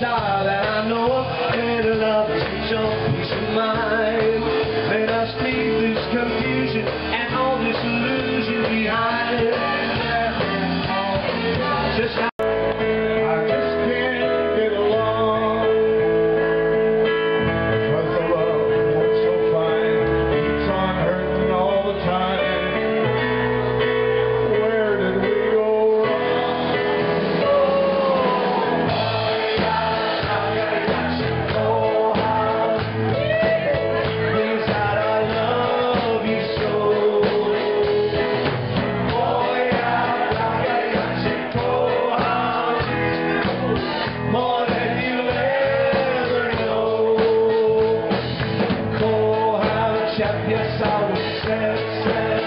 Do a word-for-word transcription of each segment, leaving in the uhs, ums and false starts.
star that I know of, and love is some peace of mind. Let us leave this confusion and all this illusion behind. Just how I just can't get along, because the love was so fine keeps on hurting all the time. Where did we go wrong? Oh, how inside I love you so. Boy, I like oh, how more than you ever know. Oh, how chap, yes, I would say, say.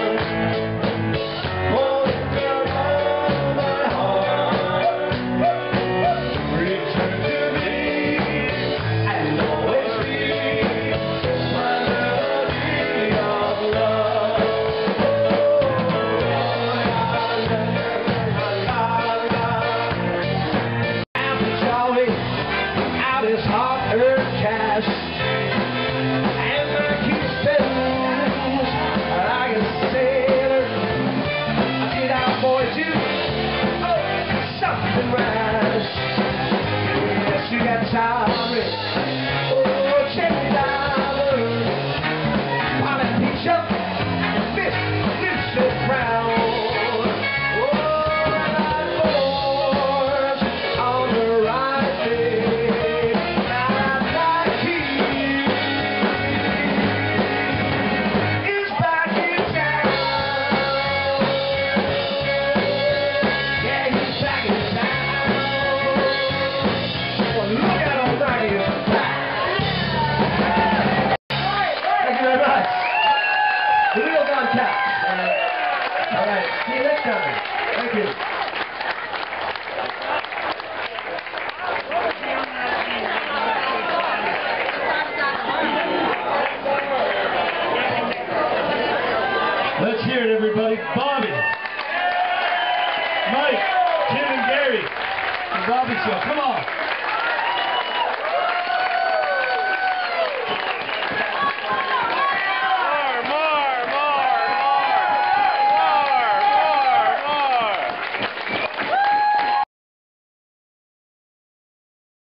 Oh, girl, oh, my heart, return to me and always be my melody of love. After Charlie, out his heart-earned cash, and the keystone like a sailor. I get out, boys, you oh, something rash. Yes, you got Tommy, oh, Jimmy Diamond, Polly Peachup, and Miss Lucy Brown. Oh, that boys on the right day, not like he is back in town. Yeah, he's back in town. Well, look at O'Reilly is back. Thank you very much. The real Don Cat. All right, see you next time. Thank you. Let's hear it, everybody. Bobby, Mike, Jim, and Gary. The Bobby Show. Come on.